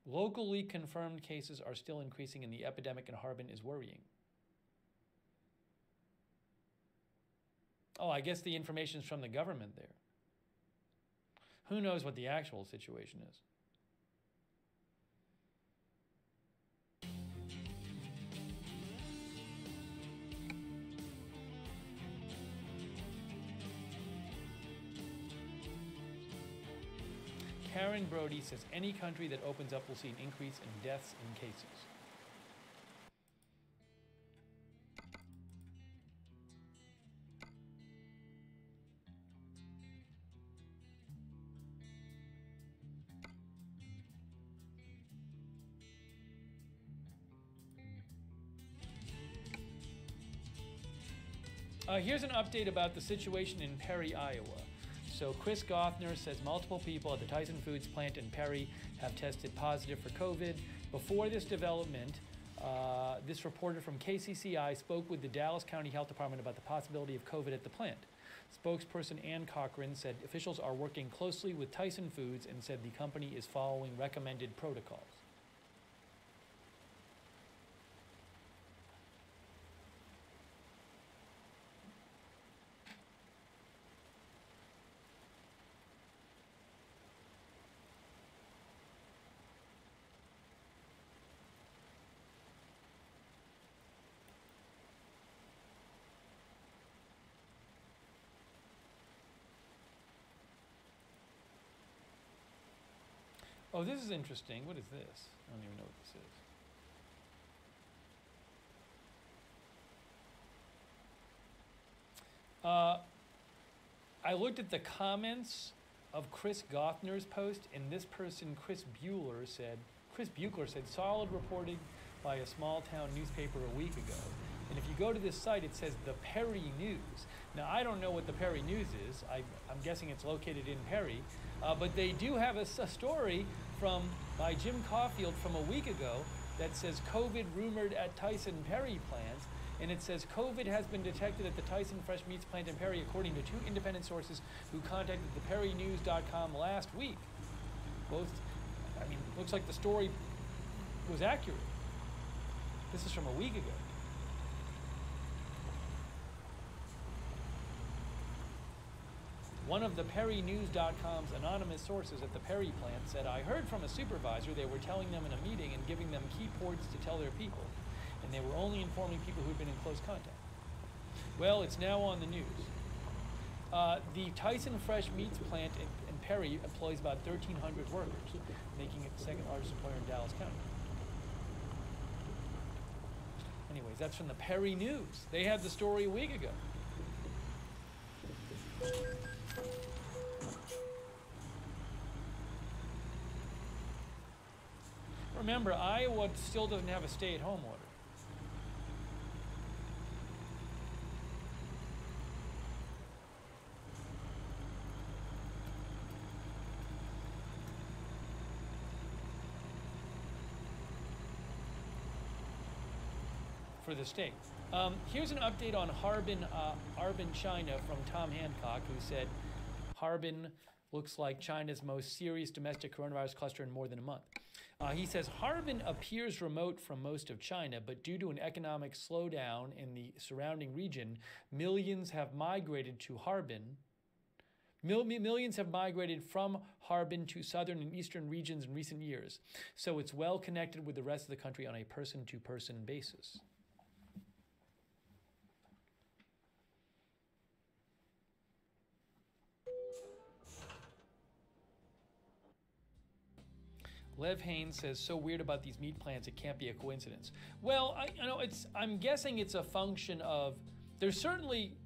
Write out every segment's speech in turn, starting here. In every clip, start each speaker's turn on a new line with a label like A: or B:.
A: Locally confirmed cases are still increasing and the epidemic in Harbin is worrying. Oh, I guess the information is from the government there. Who knows what the actual situation is? Karen Brody says any country that opens up will see an increase in deaths and cases. Here's an update about the situation in Perry, Iowa. So Chris Gothner says multiple people at the Tyson Foods plant in Perry have tested positive for COVID. Before this development, this reporter from KCCI spoke with the Dallas County Health Department about the possibility of COVID at the plant. Spokesperson Ann Cochran said officials are working closely with Tyson Foods and said the company is following recommended protocols. Oh, this is interesting. What is this? I don't even know what this is. I looked at the comments of Chris Gothner's post, and this person, Chris Buechler said, solid reporting by a small town newspaper a week ago. And if you go to this site, it says the Perry News. Now, I don't know what the Perry News is. I'm guessing it's located in Perry. But they do have a story by Jim Caulfield from a week ago that says COVID rumored at Tyson Perry plants. And it says COVID has been detected at the Tyson Fresh Meats plant in Perry, according to 2 independent sources who contacted theperrynews.com last week. Looks like the story was accurate. This is from a week ago. One of the PerryNews.com's anonymous sources at the Perry plant said, I heard from a supervisor they were telling them in a meeting and giving them key ports to tell their people, and they were only informing people who had been in close contact. Well, it's now on the news. The Tyson Fresh Meats plant in Perry employs about 1,300 workers, making it the second largest employer in Dallas County. Anyways, that's from the Perry News. They had the story a week ago. Remember, Iowa still doesn't have a stay-at-home order. For the state. Here's an update on Harbin, China from Tom Hancock, who said Harbin looks like China's most serious domestic coronavirus cluster in more than a month. He says Harbin appears remote from most of China, but due to an economic slowdown in the surrounding region, millions have migrated to Harbin. Millions have migrated from Harbin to southern and eastern regions in recent years, so it's well connected with the rest of the country on a person-to-person basis. Lev Haynes says, so weird about these meat plants, it can't be a coincidence. Well, I'm guessing it's a function of, there's certainly,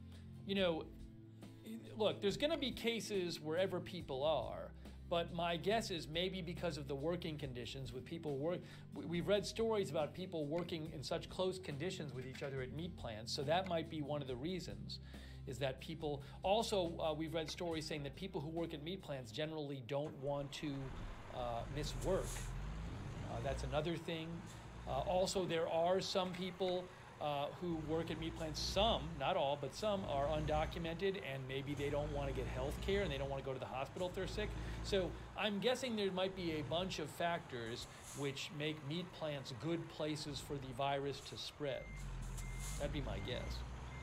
A: look, there's going to be cases wherever people are, but my guess is maybe because of the working conditions with people we've read stories about people working in such close conditions with each other at meat plants, so that might be one of the reasons, is that people, also we've read stories saying that people who work at meat plants generally don't want to miss work. That's another thing. Also, there are some people who work at meat plants. Some, not all, but some are undocumented, and maybe they don't want to get health care and they don't want to go to the hospital if they're sick. So I'm guessing there might be a bunch of factors which make meat plants good places for the virus to spread. That'd be my guess.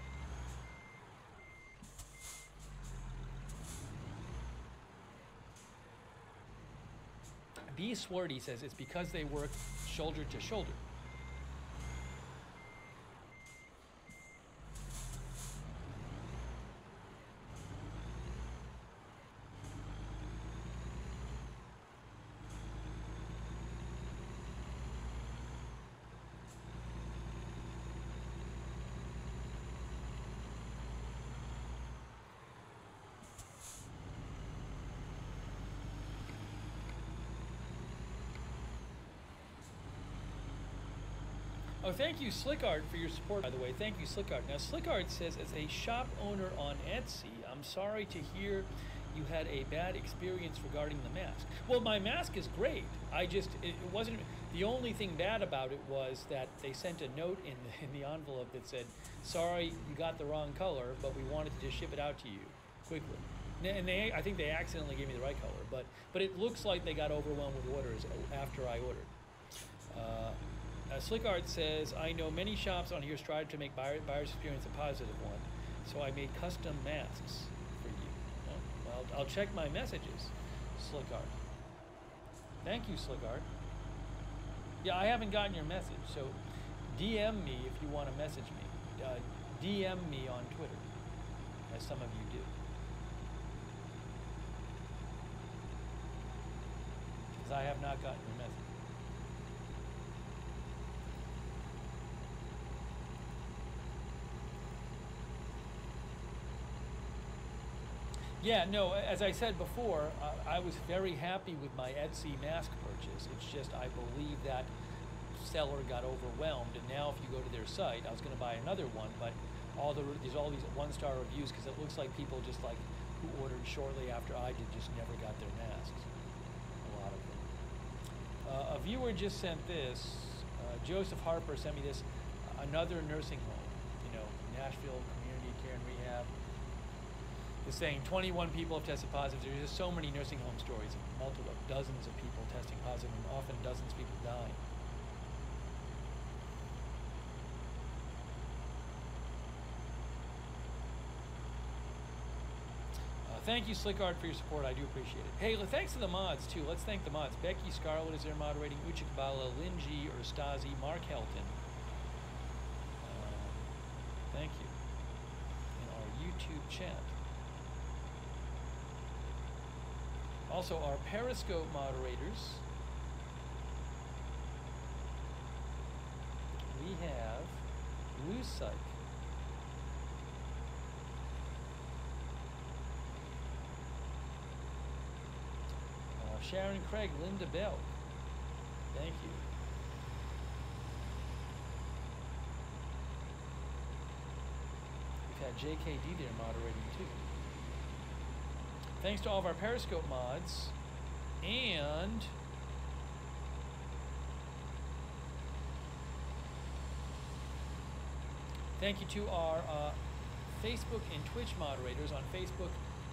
A: B. Swarty says it's because they work shoulder to shoulder. Oh, thank you, Slickart, for your support, by the way. Thank you, Slickart. Now, Slickart says, as a shop owner on Etsy, I'm sorry to hear you had a bad experience regarding the mask. Well, my mask is great. It wasn't, the only thing bad about it was that they sent a note in the envelope that said, sorry, you got the wrong color, but we wanted to just ship it out to you quickly. And I think they accidentally gave me the right color, but it looks like they got overwhelmed with orders after I ordered. Slickart says, I know many shops on here strive to make buyer's experience a positive one, so I made custom masks for you. Well, I'll check my messages, Slickart. Thank you, Slickart. Yeah, I haven't gotten your message, so DM me if you want to message me. DM me on Twitter, as some of you do. Because I have not gotten your message. Yeah, no, as I said before, I was very happy with my Etsy mask purchase. It's just I believe that seller got overwhelmed, and now if you go to their site, I was going to buy another one, but there's all these one-star reviews because it looks like people just like who ordered shortly after I did just never got their masks. A lot of them. A viewer just sent this. Joseph Harper sent me this. Another nursing home, Nashville Community Care and Rehab. Is saying 21 people have tested positive. There's just so many nursing home stories of multiple dozens of people testing positive, and often dozens of people dying. Thank you, Slickart, for your support. I do appreciate it. Hey, thanks to the mods, too. Let's thank the mods. Becky Scarlett is there moderating, Ucha Kabbalah, Lynn G, Urstazi, Mark Helton. Thank you. In our YouTube chat. Also, our Periscope moderators. We have Lou Syke. Sharon Craig, Linda Bell. Thank you. We've had JKD there moderating too. Thanks to all of our Periscope mods, and thank you to our Facebook and Twitch moderators. On Facebook,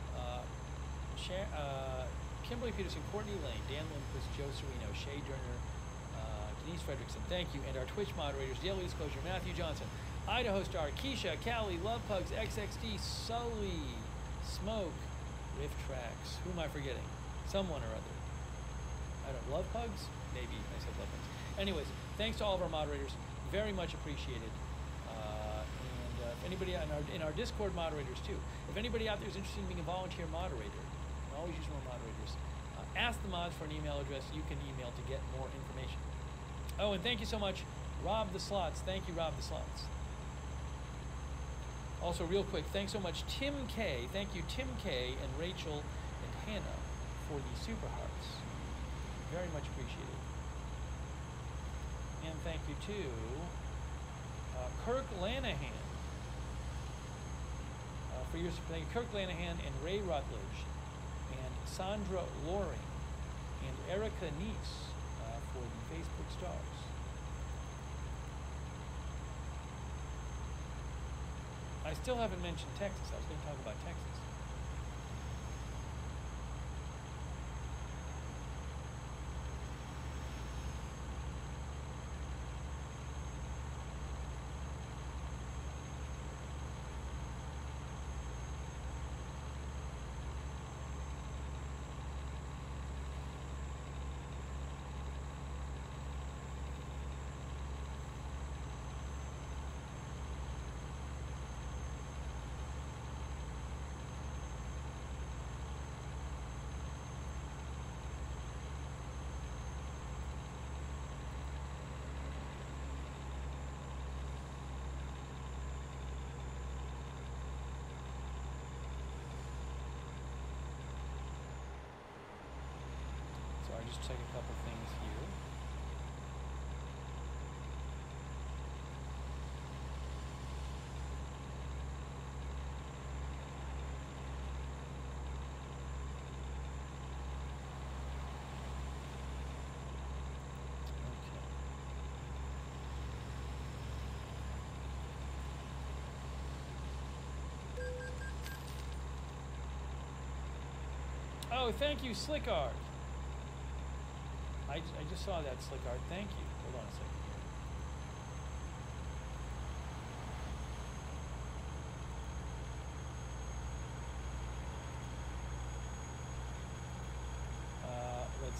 A: Kimberly Peterson, Courtney Lane, Dan Lindquist, Joe Serino, Shay Durner, Denise Fredrickson, thank you. And our Twitch moderators, Daily Disclosure, Matthew Johnson, Idaho Star, Keisha, Callie, Love Pugs, XXD, Sully, Smoke, Riff Tracks. Who am I forgetting? Someone or other. I don't know. Love Pugs? Maybe I said Love Pugs. Anyways, thanks to all of our moderators. Very much appreciated. If anybody in our Discord moderators too, if anybody out there is interested in being a volunteer moderator, you can always use more moderators. Ask the mods for an email address you can email to get more information. Oh, and thank you so much, Rob the Slots. Thank you, Rob the Slots. Also, real quick, thanks so much, Tim K. Thank you, Tim K. and Rachel and Hannah for the super hearts. Very much appreciated. And thank you to Kirk Lanahan for your support. Kirk Lanahan and Ray Rutledge and Sandra Loring and Erica Neese for the Facebook stars. I still haven't mentioned Texas. I was going to talk about Texas. Just check a couple things here. Okay. Oh, thank you, Slickard. I just saw that, Slickard. Thank you. Hold on a second here. Let's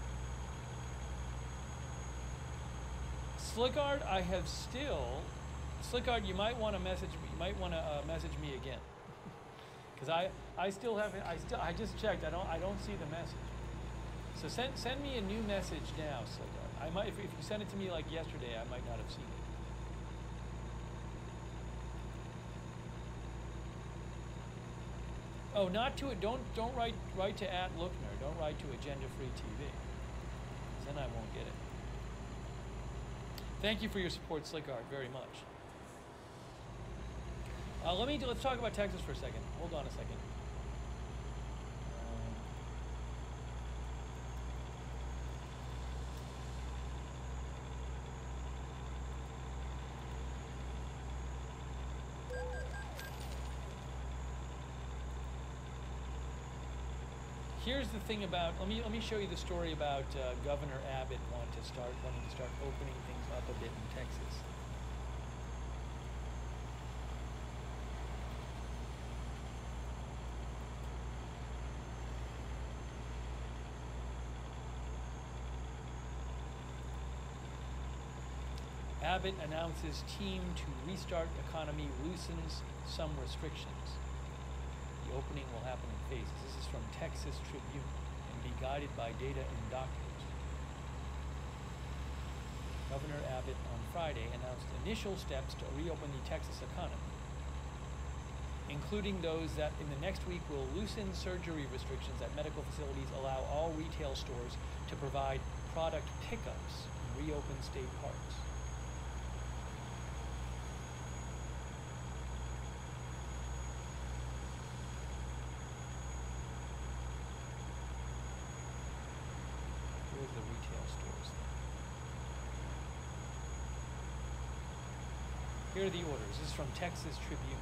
A: see. Slickard, I have still... Slickard, you might want to message me. You might want to message me again, because I still haven't. I just checked. I don't see the message. So send me a new message now, Slickard. I might, if you sent it to me like yesterday, I might not have seen it. Oh, not to it. Don't write to @Lookner. Don't write to Agenda Free TV. Then I won't get it. Thank you for your support, Slickard, very much. Let's talk about Texas for a second. Hold on a second. Here's the thing about, let me show you the story about Governor Abbott wanting to start opening things up a bit in Texas. Abbott announces team to restart economy loosens some restrictions. The opening will happen in phases. This is from Texas Tribune and be guided by data and doctors. Governor Abbott on Friday announced initial steps to reopen the Texas economy, including those that in the next week will loosen surgery restrictions at medical facilities, allow all retail stores to provide product pickups, and reopen state parks. Here are the orders. This is from Texas Tribune.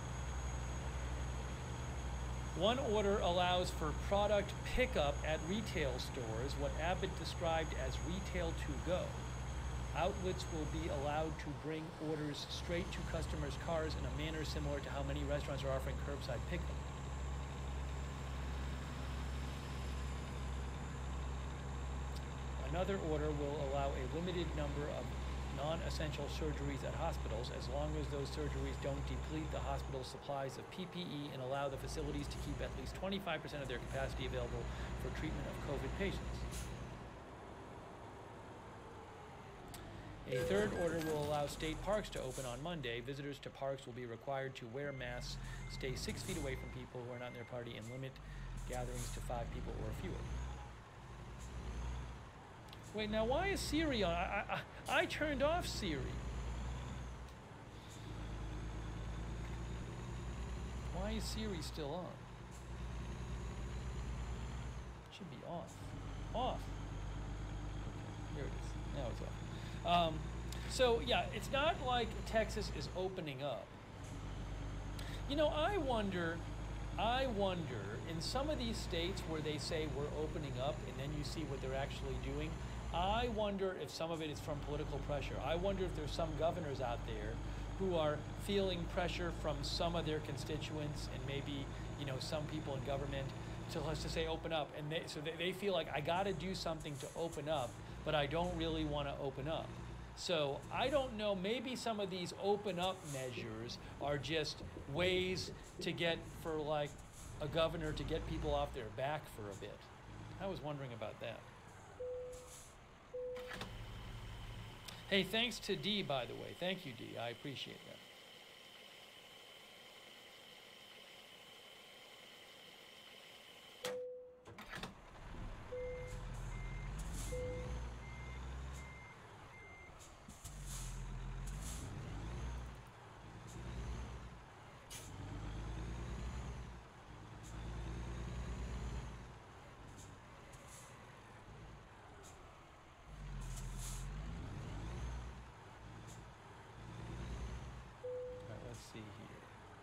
A: One order allows for product pickup at retail stores, what Abbott described as retail to go. Outlets will be allowed to bring orders straight to customers' cars in a manner similar to how many restaurants are offering curbside pickup. Another order will allow a limited number of non-essential surgeries at hospitals as long as those surgeries don't deplete the hospital's supplies of PPE and allow the facilities to keep at least 25% of their capacity available for treatment of COVID patients. A third order will allow state parks to open on Monday. Visitors to parks will be required to wear masks, stay 6 feet away from people who are not in their party, and limit gatherings to 5 people or fewer. Wait, now why is Siri on? I turned off Siri. Why is Siri still on? It should be off. Off. Okay, here it is. Now it's off. So yeah, it's not like Texas is opening up. You know, I wonder in some of these states where they say we're opening up and then you see what they're actually doing, I wonder if some of it is from political pressure. I wonder if there's some governors out there who are feeling pressure from some of their constituents and maybe, you know, some people in government to, let's just say, open up. And they feel like, I got to do something to open up, but I don't really want to open up. So I don't know, maybe some of these open up measures are just ways to get, for like a governor to get people off their back for a bit. I was wondering about that. Hey, thanks to D, by the way. Thank you, D. I appreciate that. Let's see here.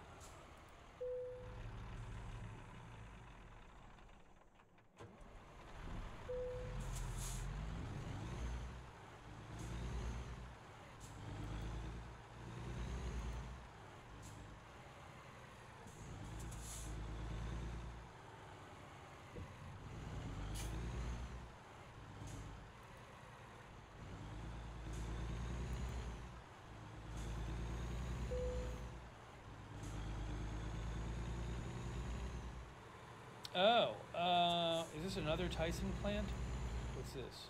A: Oh, is this another Tyson plant? What's this?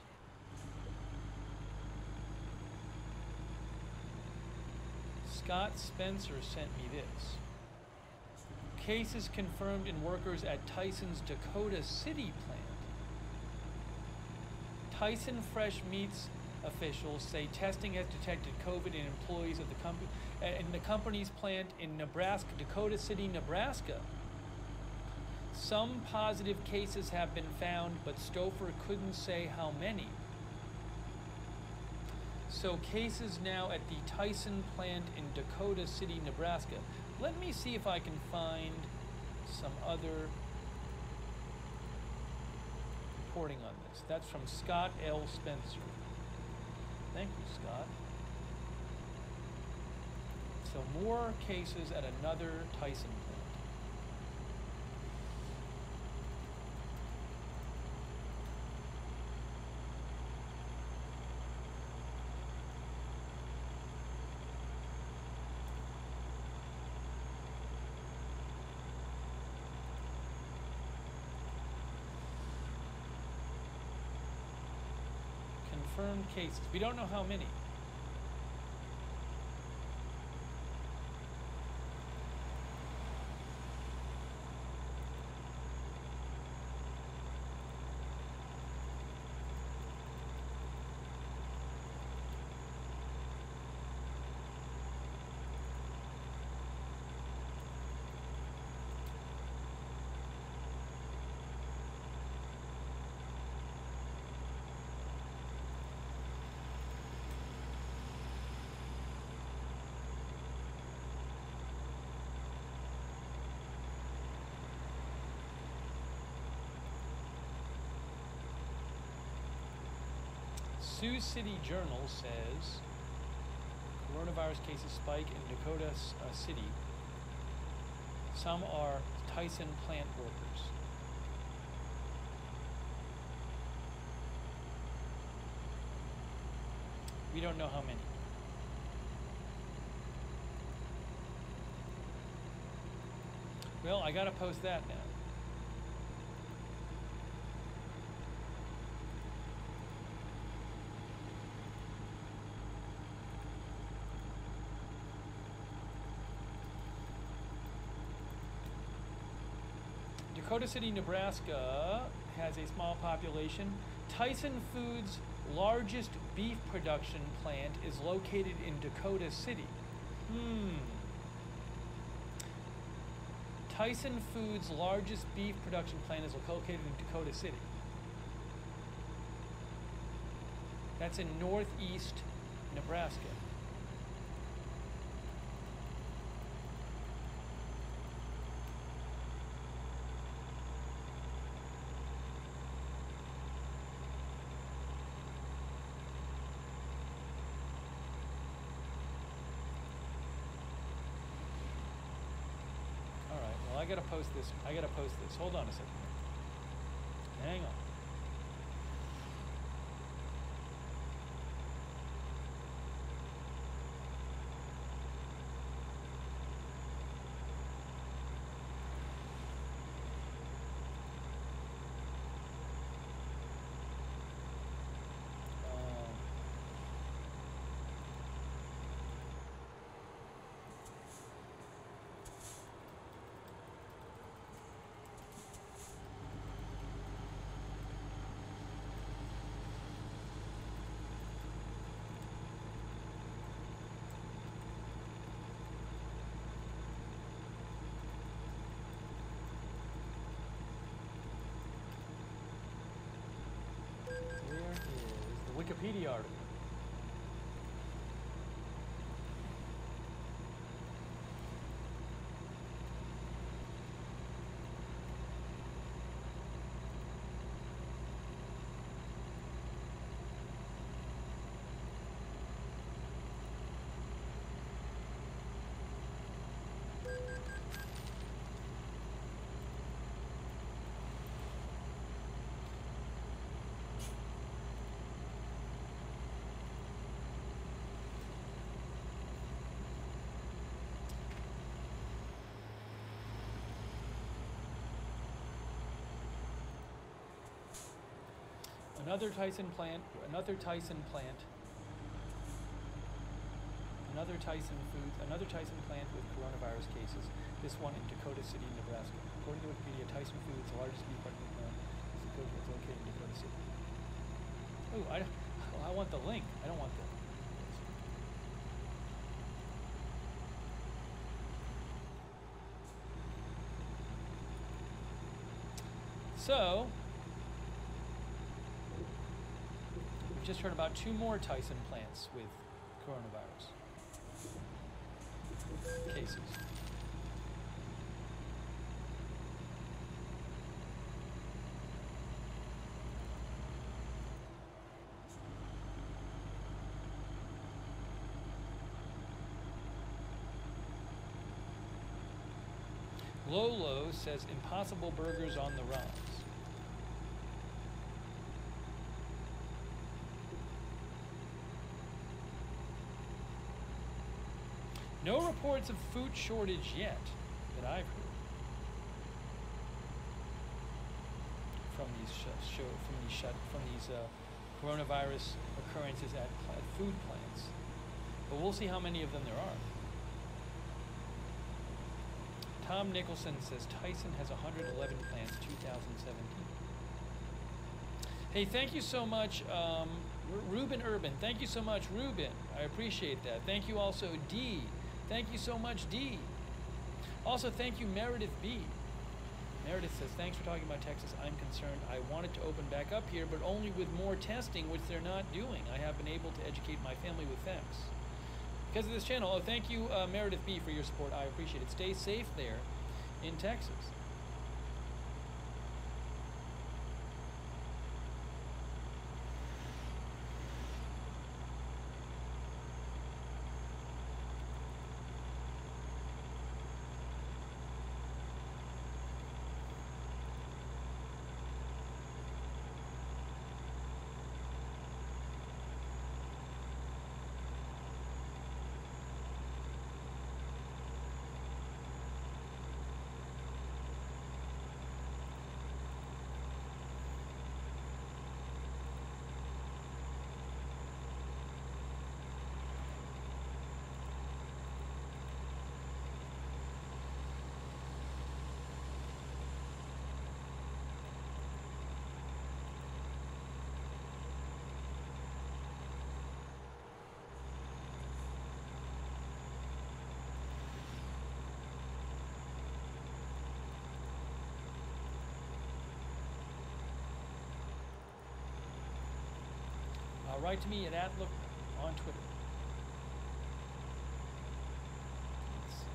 A: Scott Spencer sent me this. Cases confirmed in workers at Tyson's Dakota City plant. Tyson Fresh Meats officials say testing has detected COVID in employees of the company's plant in Dakota City, Nebraska. Some positive cases have been found, but Stouffer couldn't say how many. So cases now at the Tyson plant in Dakota City, Nebraska. Let me see if I can find some other reporting on this. That's from Scott L. Spencer. Thank you, Scott. So more cases at another Tyson plant. Confirmed cases. We don't know how many. Sioux City Journal says coronavirus cases spike in Dakota City. Some are Tyson plant workers. We don't know how many. Well, I gotta post that now. Dakota City, Nebraska has a small population. Tyson Foods' largest beef production plant is located in Dakota City. Tyson Foods' largest beef production plant is located in Dakota City. That's in northeast Nebraska. I gotta post this. I gotta post this. Hold on a second. Hang on. Where is the Wikipedia article? Another Tyson plant, another Tyson plant, another Tyson Foods, another Tyson plant with coronavirus cases. This one in Dakota City, Nebraska. According to Wikipedia, Tyson Foods, the largest beef processing plant, is located in Dakota City. Oh, I want the link. I don't want the. So, we've just heard about 2 more Tyson plants with coronavirus cases. Lolo says Impossible Burgers on the rise. No reports of food shortage yet that I've heard from these coronavirus occurrences at food plants. But we'll see how many of them there are. Tom Nicholson says Tyson has 111 plants, 2017. Hey, thank you so much, Ruben Urban. Thank you so much, Ruben. I appreciate that. Thank you also, D. Thank you so much, D. Also, thank you, Meredith B. Meredith says, thanks for talking about Texas. I'm concerned. I wanted to open back up here, but only with more testing, which they're not doing. I have been able to educate my family with facts because of this channel. Oh, thank you, Meredith B, for your support. I appreciate it. Stay safe there in Texas. Write to me at @look on Twitter. Let's see.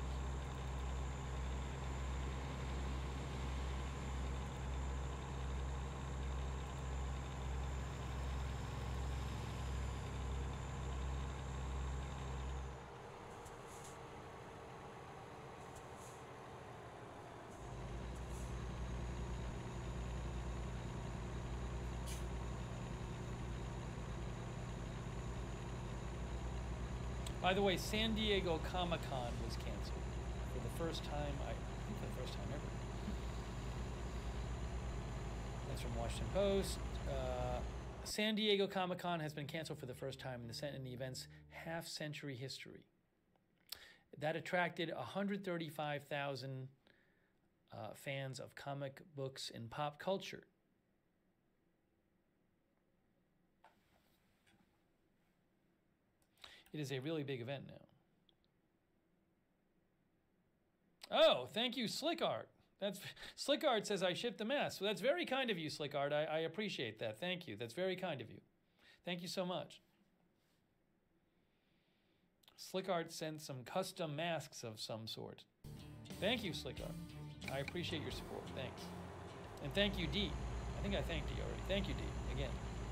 A: By the way, San Diego Comic-Con was canceled for the first time, I think for the first time ever. That's from Washington Post. San Diego Comic-Con has been canceled for the first time in the event's half-century history. That attracted 135,000 fans of comic books and pop culture. It is a really big event now. Oh, thank you, Slick Art. That's Slick Art says I shipped the mess. Well, that's very kind of you, Slick Art. I appreciate that. Thank you. That's very kind of you. Thank you so much. Slick Art sent some custom masks of some sort. Thank you, Slick Art. I appreciate your support. Thanks. And thank you, D. I think I thanked D already. Thank you, D, again.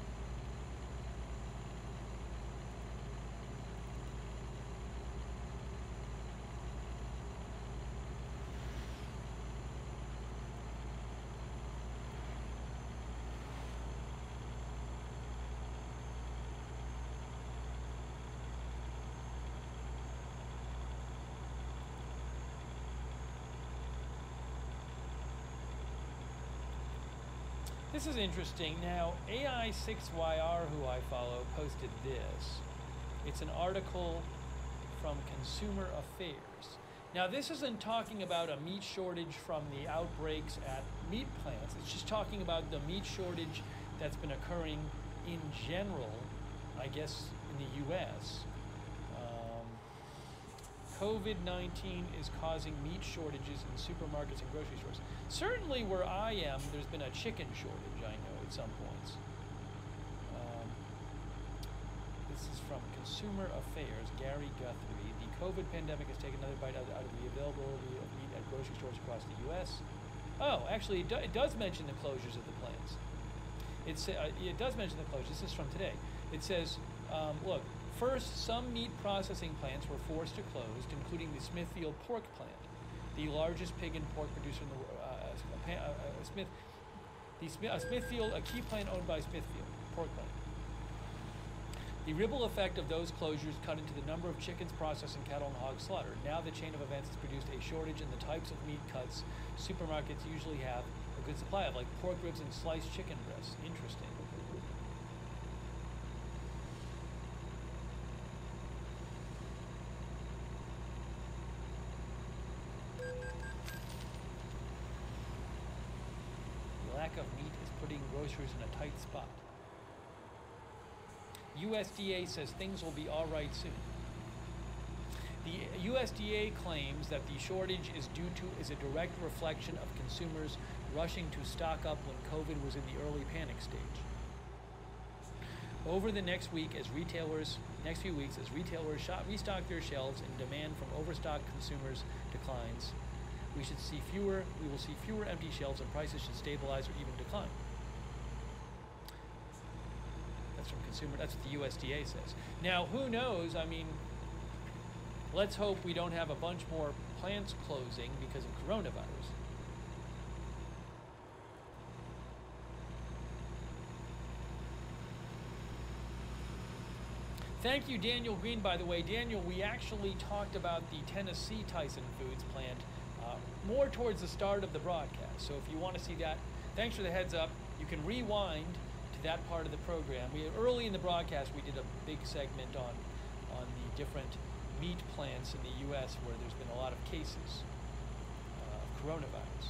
A: This is interesting. Now, AI6YR, who I follow, posted this. It's an article from Consumer Affairs. Now, this isn't talking about a meat shortage from the outbreaks at meat plants. It's just talking about the meat shortage that's been occurring in general, I guess, in the U.S. COVID-19 is causing meat shortages in supermarkets and grocery stores. Certainly where I am, there's been a chicken shortage, I know, at some points. This is from Consumer Affairs, Gary Guthrie. The COVID pandemic has taken another bite out of the availability of meat at grocery stores across the U.S. Oh, actually, it does mention the closures of the plants. It does mention the closures. This is from today. It says, look, first, some meat processing plants were forced to close, including the Smithfield Pork Plant, the largest pig and pork producer in the world. Smithfield, a key plant owned by Smithfield Pork Plant. The ripple effect of those closures cut into the number of chickens processed and cattle and hogs slaughtered. Now the chain of events has produced a shortage in the types of meat cuts supermarkets usually have a good supply of, like pork ribs and sliced chicken breasts. Interesting. Lack of meat is putting grocers in a tight spot. USDA says things will be all right soon. The USDA claims that the shortage is a direct reflection of consumers rushing to stock up when COVID was in the early panic stage. Over the next few weeks, as retailers restock their shelves and demand from overstocked consumers declines, we will see fewer empty shelves and prices should stabilize or even decline. That's what the USDA says. Now, who knows? I mean, let's hope we don't have a bunch more plants closing because of coronavirus. Thank you, Daniel Green, by the way. Daniel, we actually talked about the Tennessee Tyson Foods plant more towards the start of the broadcast. So if you want to see that, thanks for the heads up. You can rewind to that part of the program. Early in the broadcast, we did a big segment on the different meat plants in the U.S. where there's been a lot of cases of coronavirus.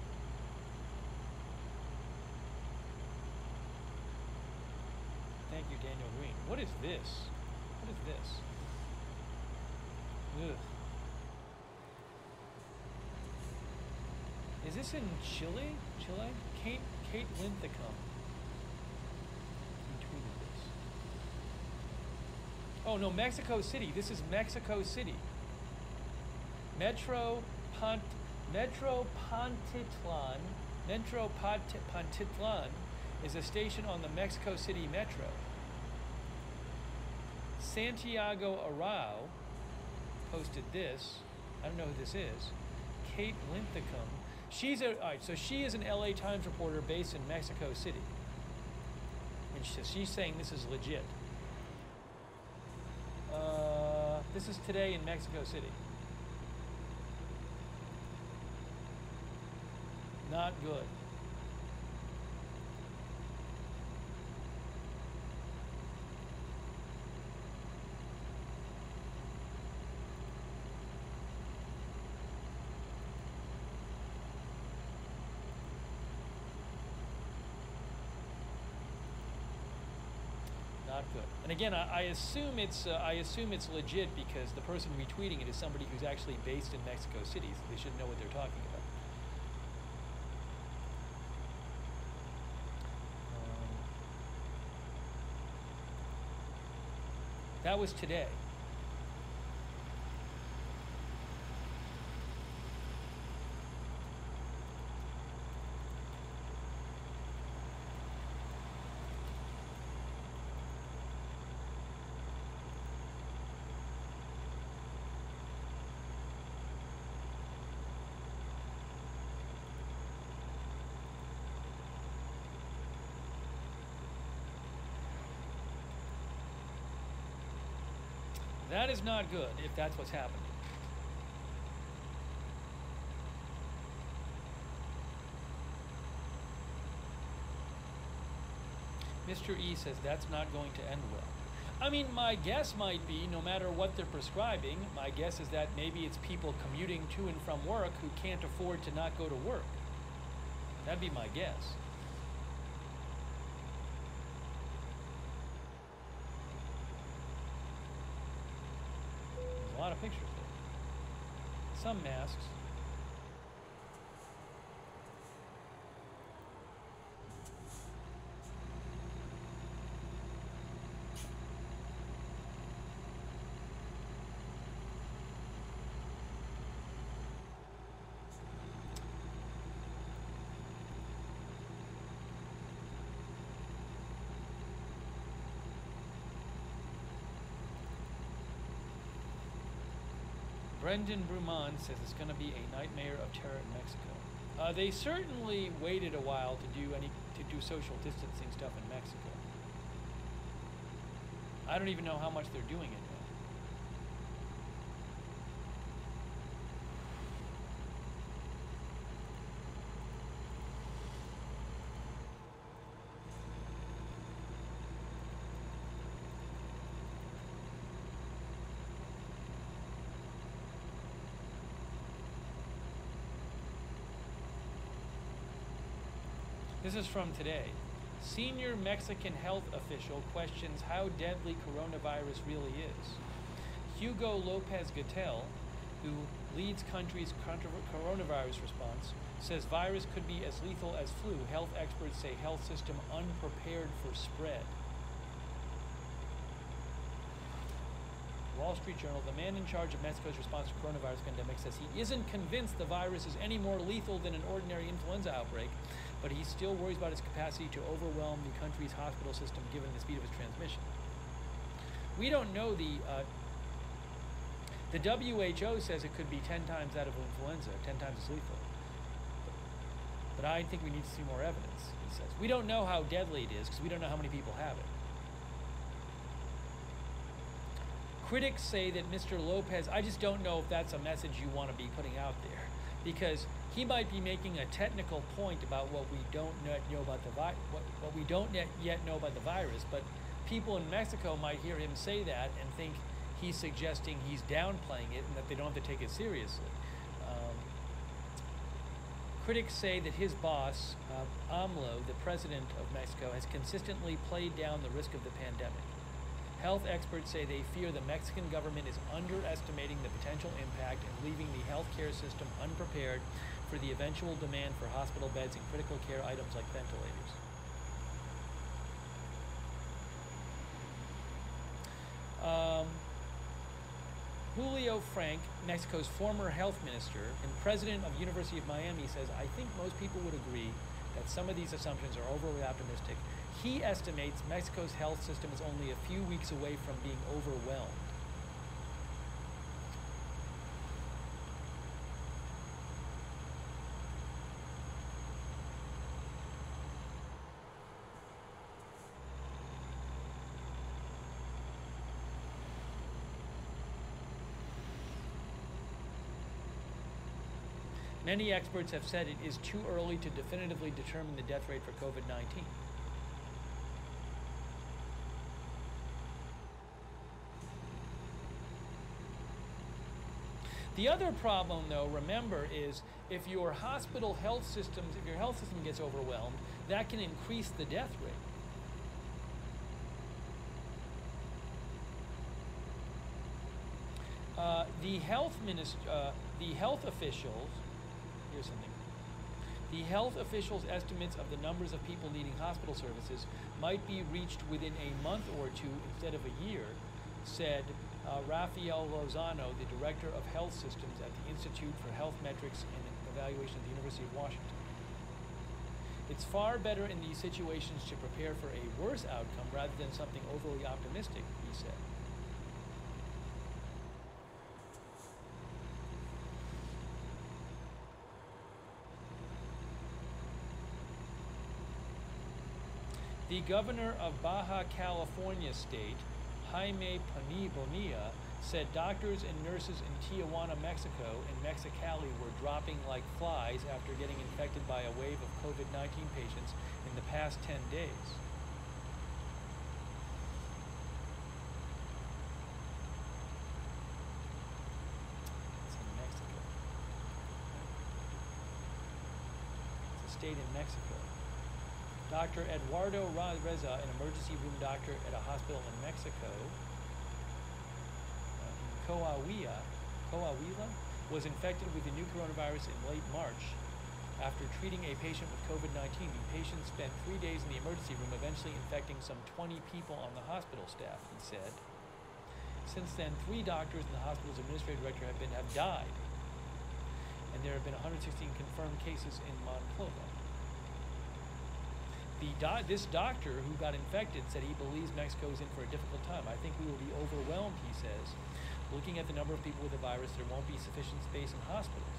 A: Thank you, Daniel Green. What is this? What is this? Ugh. Is this in Chile? Kate Linthicum retweeted this. Oh no, Mexico City. This is Mexico City. Metro Pontitlan is a station on the Mexico City Metro. Santiago Arau posted this. I don't know who this is. Kate Linthicum. So she is an LA Times reporter based in Mexico City. And she's saying this is legit. This is today in Mexico City. Not good. Not good. And again, I assume it's legit because the person retweeting it is somebody who's actually based in Mexico City, so they should know what they're talking about. That was today. That is not good if that's what's happening. Mr. E says that's not going to end well. I mean, my guess might be, no matter what they're prescribing, my guess is that maybe it's people commuting to and from work who can't afford to not go to work. That'd be my guess. There's a lot of pictures there. Some masks. Brendan Bruman says it's going to be a nightmare of terror in Mexico. They certainly waited a while to do social distancing stuff in Mexico. I don't even know how much they're doing it now. This is from today. Senior Mexican health official questions how deadly coronavirus really is. Hugo Lopez-Gatell, who leads country's coronavirus response, says virus could be as lethal as flu. Health experts say health system unprepared for spread. Wall Street Journal, the man in charge of Mexico's response to coronavirus pandemic, says he isn't convinced the virus is any more lethal than an ordinary influenza outbreak, but he still worries about its capacity to overwhelm the country's hospital system given the speed of its transmission. We don't know the WHO says it could be 10 times that of influenza, 10 times as lethal. But I think we need to see more evidence, he says. We don't know how deadly it is because we don't know how many people have it. Critics say that Mr. Lopez, I just don't know if that's a message you want to be putting out there, because he might be making a technical point about what we don't yet know about what we don't yet know about the virus, but people in Mexico might hear him say that and think he's suggesting he's downplaying it and that they don't have to take it seriously. Critics say that his boss, AMLO, the president of Mexico, has consistently played down the risk of the pandemic. Health experts say they fear the Mexican government is underestimating the potential impact and leaving the healthcare system unprepared for the eventual demand for hospital beds and critical care items like ventilators. Julio Frank, Mexico's former health minister and president of University of Miami, says, I think most people would agree that some of these assumptions are overly optimistic. He estimates Mexico's health system is only a few weeks away from being overwhelmed. Many experts have said it is too early to definitively determine the death rate for COVID-19. The other problem, though, remember, is if your health system gets overwhelmed, that can increase the death rate. The health officials, here's something. The health officials' estimates of the numbers of people needing hospital services might be reached within a month or two instead of a year, said Rafael Lozano, the director of health systems at the Institute for Health Metrics and Evaluation at the University of Washington. It's far better in these situations to prepare for a worse outcome rather than something overly optimistic, he said. The governor of Baja California state, Jaime Bonilla, said doctors and nurses in Tijuana, Mexico, and Mexicali were dropping like flies after getting infected by a wave of COVID-19 patients in the past 10 days. It's in Mexico. It's a state in Mexico. Dr. Eduardo Reza, an emergency room doctor at a hospital in Mexico, Coahuila, was infected with the new coronavirus in late March. After treating a patient with COVID-19, the patient spent 3 days in the emergency room, eventually infecting some 20 people on the hospital staff, he said. Since then, 3 doctors and the hospital's administrative director have died, and there have been 116 confirmed cases in Monclova. This doctor who got infected said he believes Mexico is in for a difficult time. I think we will be overwhelmed, he says. Looking at the number of people with the virus, there won't be sufficient space in hospitals.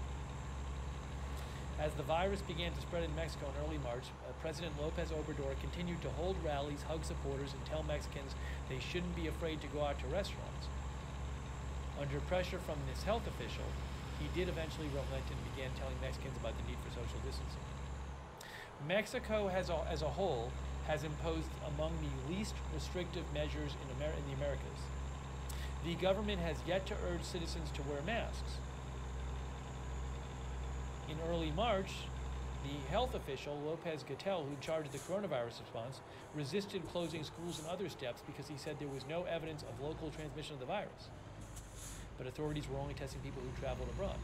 A: As the virus began to spread in Mexico in early March, President Lopez Obrador continued to hold rallies, hug supporters, and tell Mexicans they shouldn't be afraid to go out to restaurants. Under pressure from this health official, he did eventually relent and began telling Mexicans about the need for social distancing. Mexico as a whole has imposed among the least restrictive measures in the Americas. The government has yet to urge citizens to wear masks. In early March, the health official, Lopez-Gatell, who charged the coronavirus response, resisted closing schools and other steps because he said there was no evidence of local transmission of the virus. But authorities were only testing people who traveled abroad.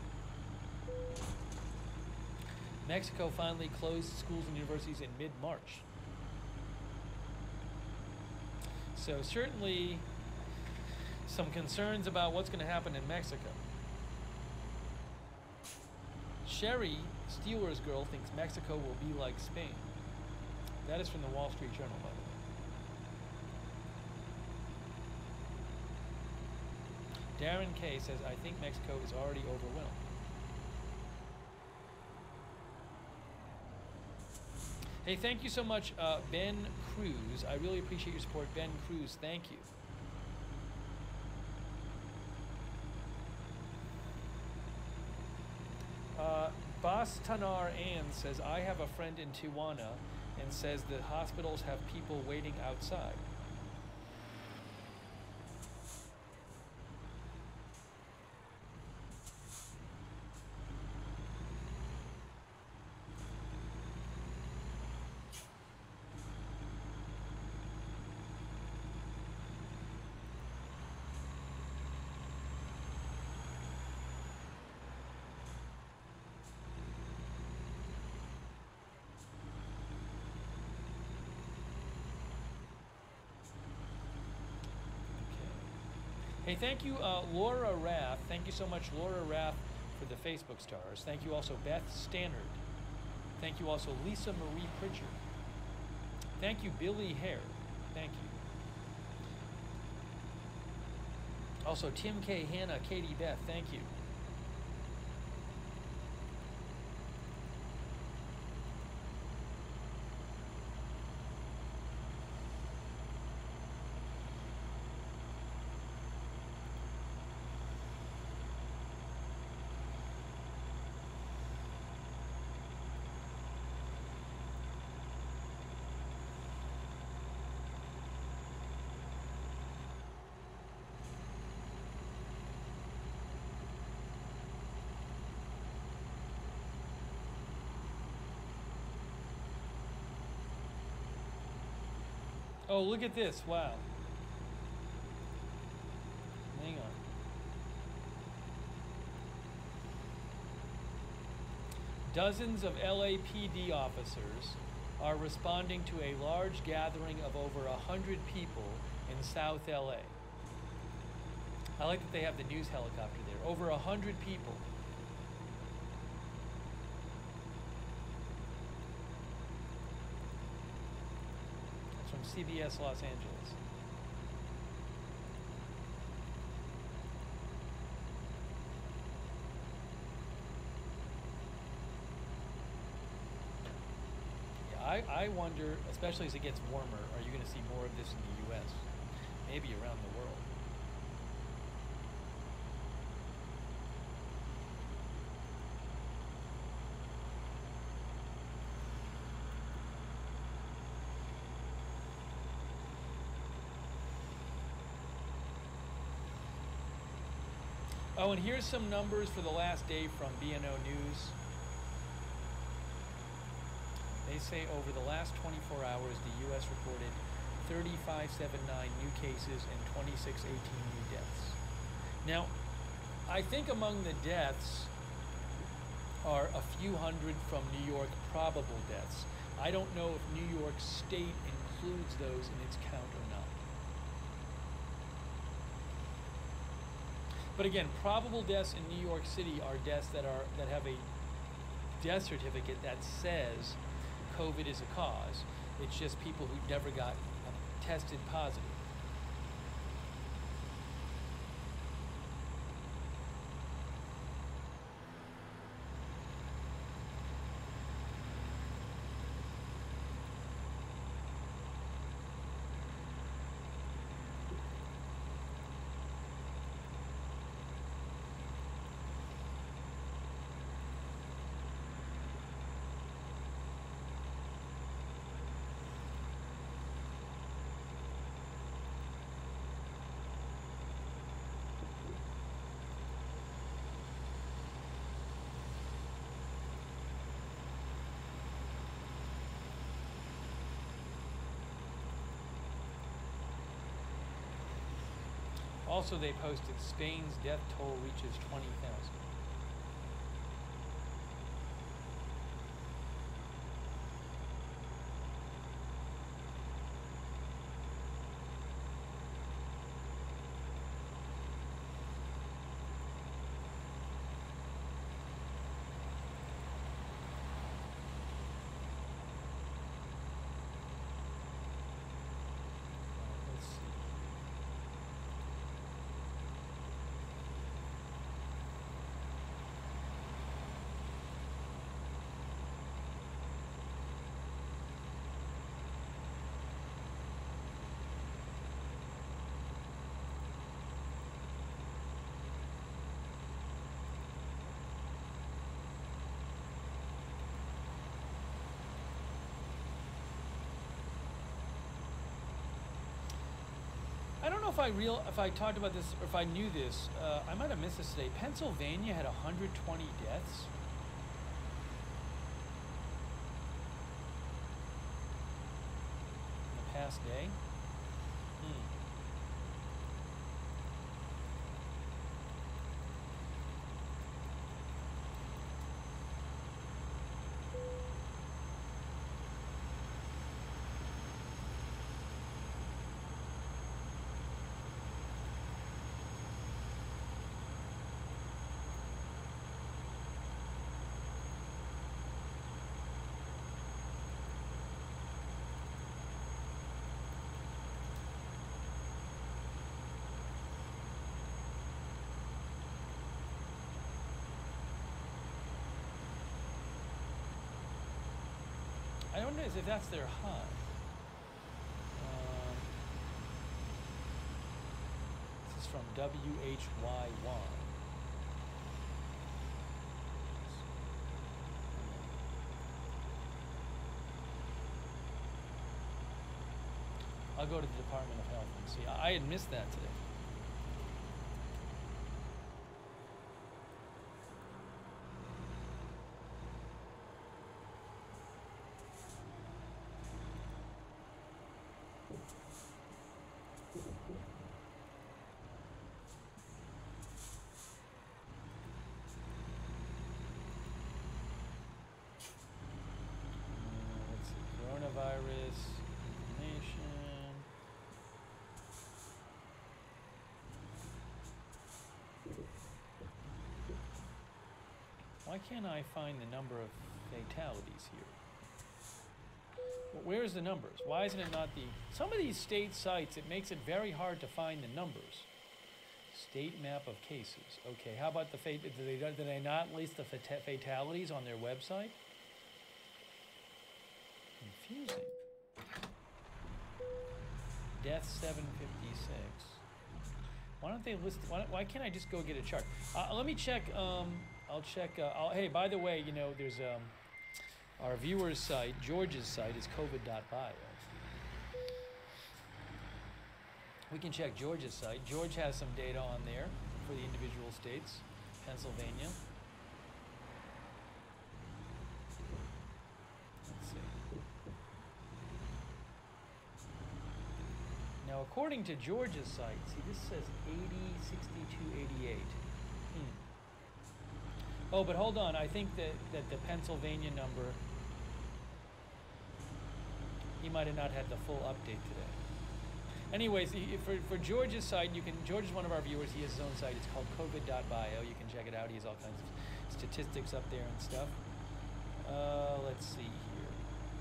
A: Mexico finally closed schools and universities in mid-March. So certainly some concerns about what's going to happen in Mexico. Sherry, Steelers girl, thinks Mexico will be like Spain. That is from the Wall Street Journal, by the way. Darren Kay says, I think Mexico is already overwhelmed. Hey, thank you so much, Ben Cruz. I really appreciate your support. Ben Cruz, thank you. Bastanar Ann says, I have a friend in Tijuana and says the hospitals have people waiting outside. Hey, thank you, Laura Rath. Thank you so much, Laura Rath, for the Facebook stars. Thank you also, Beth Stannard. Thank you also, Lisa Marie Pritchard. Thank you, Billy Hare. Thank you. Also, Tim K. Hannah, Katie Beth. Thank you. Oh, look at this. Wow. Hang on. Dozens of LAPD officers are responding to a large gathering of over 100 people in South LA. I like that they have the news helicopter there. Over 100 people. That's from CBS Los Angeles. I wonder, especially as it gets warmer, are you going to see more of this in the U.S.? Maybe around the world. Oh, and here's some numbers for the last day from BNO News. They say over the last 24 hours, the U.S. reported 3,579 new cases and 2,618 new deaths. Now, I think among the deaths are a few hundred from New York probable deaths. I don't know if New York State includes those in its count or not. But again, probable deaths in New York City are deaths that have a death certificate that says COVID is a cause. It's just people who never got tested positive. Also, they posted Spain's death toll reaches 20,000. I don't know if I talked about this or if I knew this. I might have missed this today. Pennsylvania had 120 deaths. In the past day. I don't know if that's their high. This is from WHYY. I'll go to the Department of Health and see. I had missed that today. Why can't I find the number of fatalities here? Where's the numbers? Why isn't it not the... Some of these state sites, it makes it very hard to find the numbers. State map of cases. Okay, how about the... Did they not list the fatalities on their website? Confusing. Death 756. Why don't they list... Why can't I just go get a chart? Let me check... I'll check... hey, by the way, you know, there's... our viewer's site, George's site, is covid.bio. We can check George's site. George has some data on there for the individual states. Pennsylvania. Let's see. Now, according to George's site, see, this says 80, 62, 88. Oh, but hold on. I think that the Pennsylvania number, he might have not had the full update today. Anyways, for George's site, George is one of our viewers. He has his own site. It's called covid.bio. You can check it out. He has all kinds of statistics up there and stuff. Let's see here.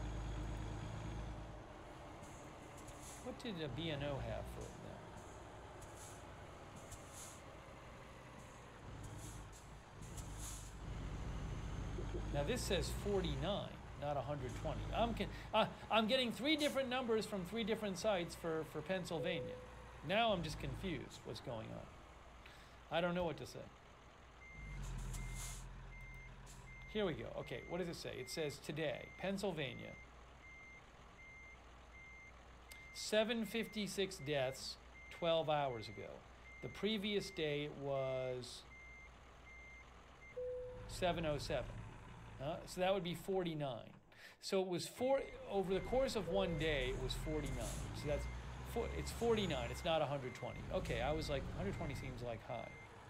A: What did a BNO have for it now? Now this says 49, not 120. I'm getting 3 different numbers from 3 different sites for Pennsylvania. Now I'm just confused what's going on. I don't know what to say. Here we go. Okay, what does it say? It says today, Pennsylvania, 756 deaths 12 hours ago. The previous day it was 707. So that would be 49. So it was over the course of one day, it was 49. So it's 49, it's not 120. Okay, I was like, 120 seems like high.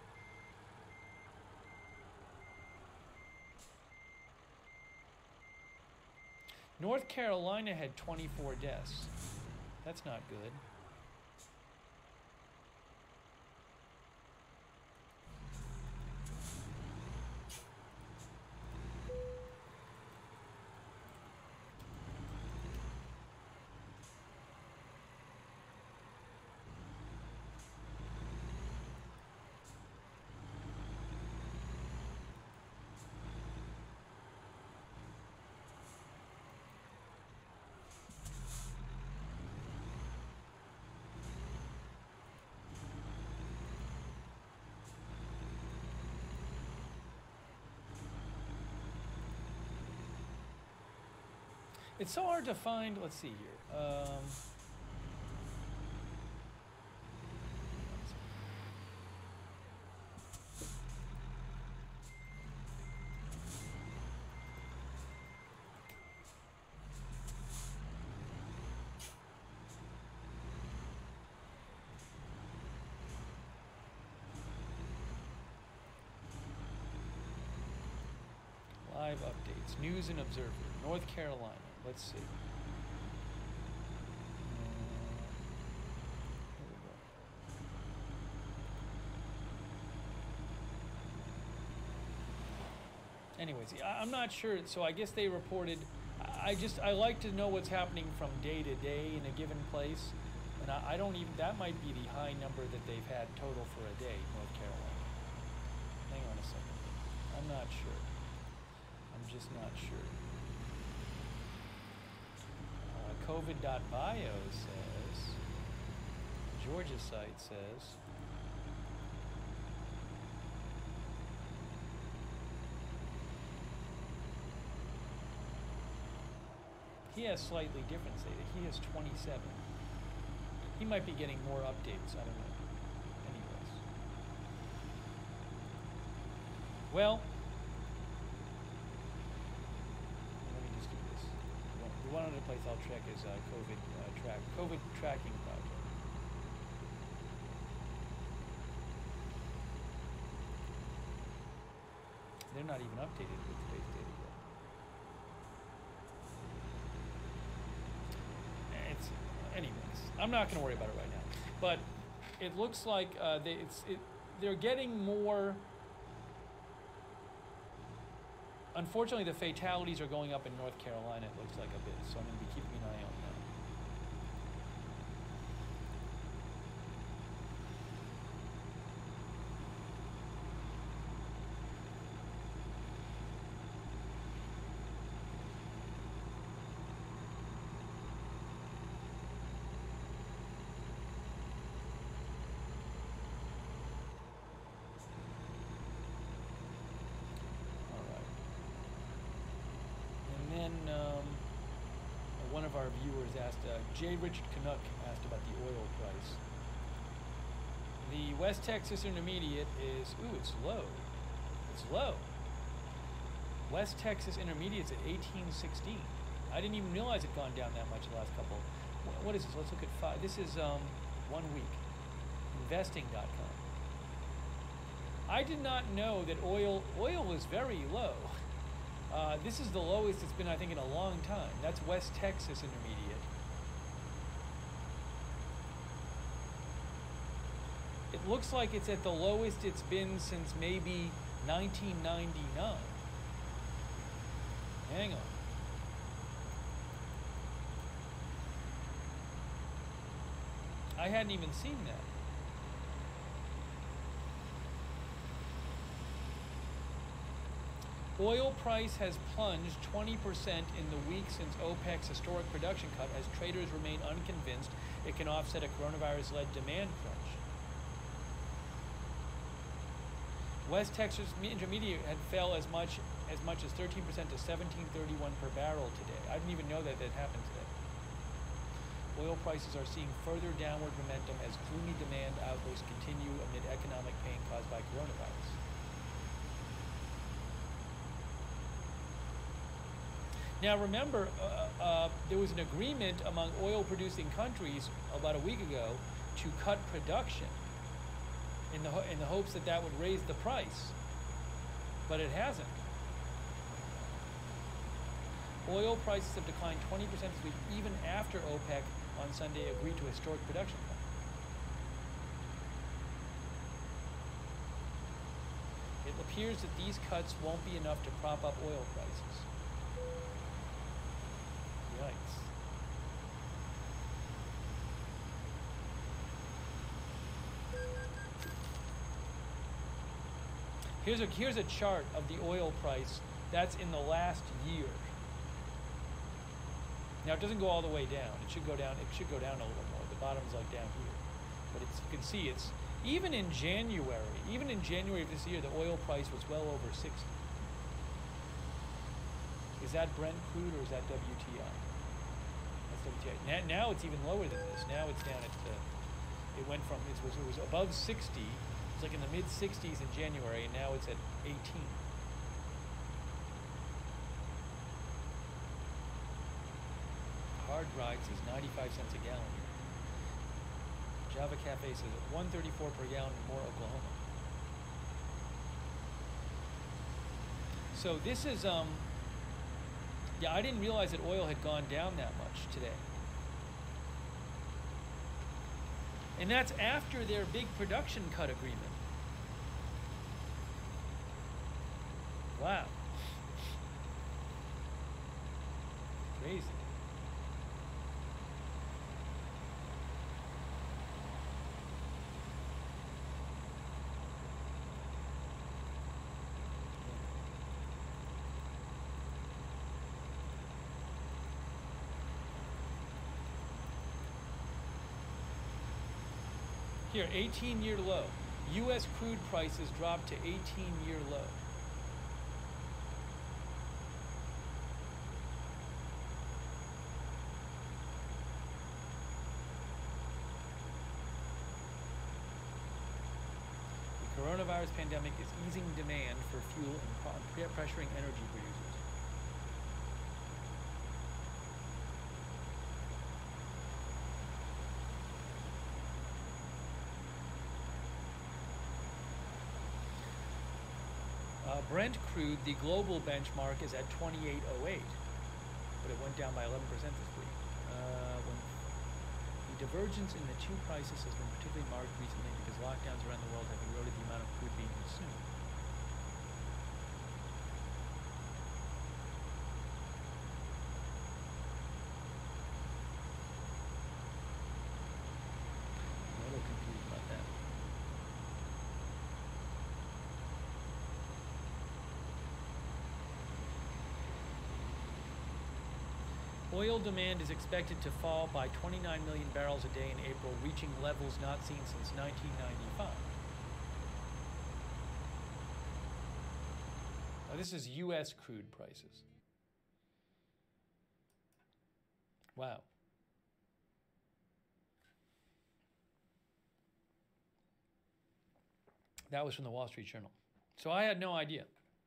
A: North Carolina had 24 deaths. That's not good. It's so hard to find, let's see here. Live updates, News and Observer, North Carolina. Let's see. Here we go. Anyways, I'm not sure. So I guess they reported. I like to know what's happening from day to day in a given place, and I don't even. That might be the high number that they've had total for a day, North Carolina. Hang on a second. I'm not sure. I'm just not sure. COVID.bio says, George's site says, he has slightly different data. He has 27. He might be getting more updates. I don't know. Anyways. Well, one other place I'll check is COVID tracking project. They're not even updated with today's data yet. Anyways, I'm not going to worry about it right now. But it looks like they're getting more. Unfortunately, the fatalities are going up in North Carolina, it looks like a bit, so I'm going to be keeping an eye on that. One of our viewers asked, J. Richard Canuck asked about the oil price. The West Texas Intermediate is, ooh, it's low. It's low. West Texas Intermediate's at 18.16. I didn't even realize it gone down that much the last couple. What is this? Let's look at five. This is 1 week. Investing.com. I did not know that oil is very low. This is the lowest it's been, I think, in a long time. That's West Texas Intermediate. It looks like it's at the lowest it's been since maybe 1999. Hang on. I hadn't even seen that. Oil price has plunged 20% in the week since OPEC's historic production cut as traders remain unconvinced it can offset a coronavirus-led demand crunch. West Texas Intermediate had fell as much as 13% to $17.31 per barrel today. I didn't even know that happened today. Oil prices are seeing further downward momentum as gloomy demand outlooks continue amid economic pain caused by coronavirus. Now remember, there was an agreement among oil-producing countries about a week ago to cut production in the hopes that would raise the price, but it hasn't. Oil prices have declined 20% this week, even after OPEC on Sunday agreed to a historic production cut. It appears that these cuts won't be enough to prop up oil prices. Yikes. Here's a chart of the oil price that's in the last year. Now it doesn't go all the way down. It should go down. It should go down a little more. The bottom's like down here, but you can see it's even in January. Even in January of this year, the oil price was well over 60. Is that Brent crude or is that WTI? That's WTI. Now it's even lower than this. Now it's down at it went from it was above 60. It's like in the mid 60s in January, and now it's at 18. Hard Ride says 95 cents a gallon. Java Cafe says $1.34 per gallon in Moore, Oklahoma. So this is yeah, I didn't realize that oil had gone down that much today. And that's after their big production cut agreement. Wow. Crazy. Here, 18-year low. U.S. crude prices dropped to 18-year low. The coronavirus pandemic is easing demand for fuel and pressuring energy producers. Brent crude, the global benchmark, is at 28.08, but it went down by 11% this week. The divergence in the two prices has been particularly marked recently because lockdowns around the world have eroded the amount of crude being consumed. Oil demand is expected to fall by 29 million barrels a day in April, reaching levels not seen since 1995. Now, this is U.S. crude prices. Wow. That was from the Wall Street Journal. So I had no idea.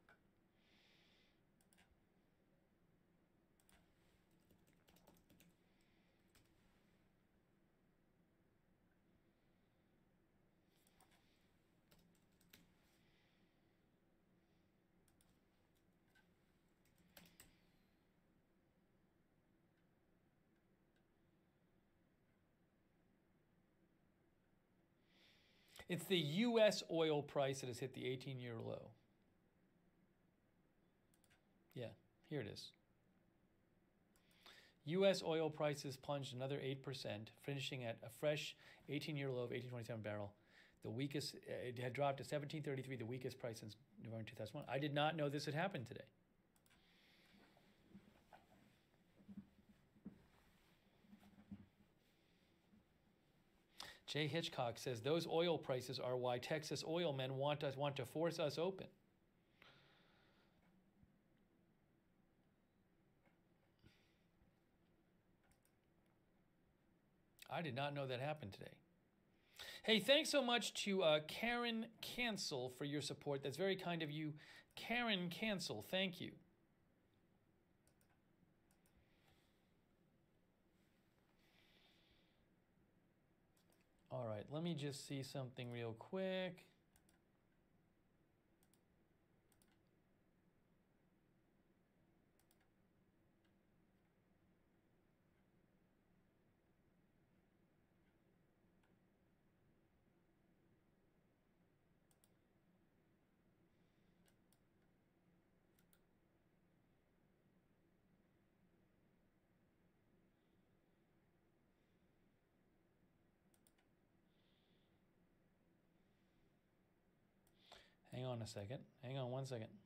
A: It's the U.S. oil price that has hit the 18-year low. Yeah, here it is. U.S. oil prices plunged another 8%, finishing at a fresh 18-year low of $18.27 barrel. The weakest, it had dropped to $17.33, the weakest price since November 2001. I did not know this had happened today. Jay Hitchcock says those oil prices are why Texas oil men want to force us open. I did not know that happened today. Hey, thanks so much to Karen Cancel for your support. That's very kind of you. Karen Cancel, thank you. All right, let me just see something real quick. Hang on a second. Hang on one second.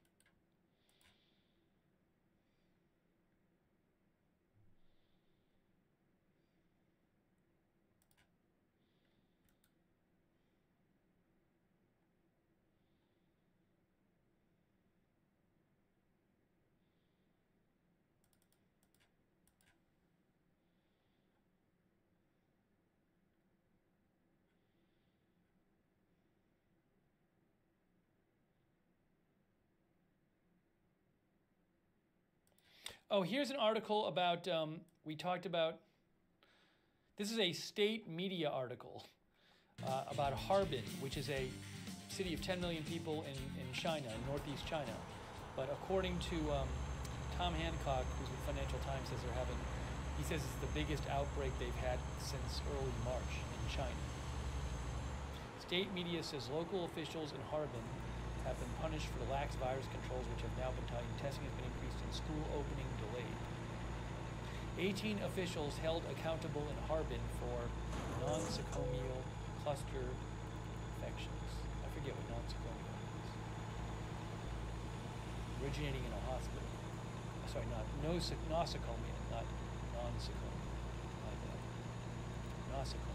A: Oh, here's an article about, we talked about, this is a state media article about Harbin, which is a city of 10 million people in China, in northeast China. But according to Tom Hancock, who's with Financial Times, says they're having, he says it's the biggest outbreak they've had since early March in China. State media says local officials in Harbin have been punished for the lax virus controls which have now been tightened. Testing has been increased and school opening delayed. 18 officials held accountable in Harbin for nosocomial cluster infections. I forget what nosocomial is. Originating in a hospital. Sorry, not nosocomial, not nosocomial. Like that. Nosocomial.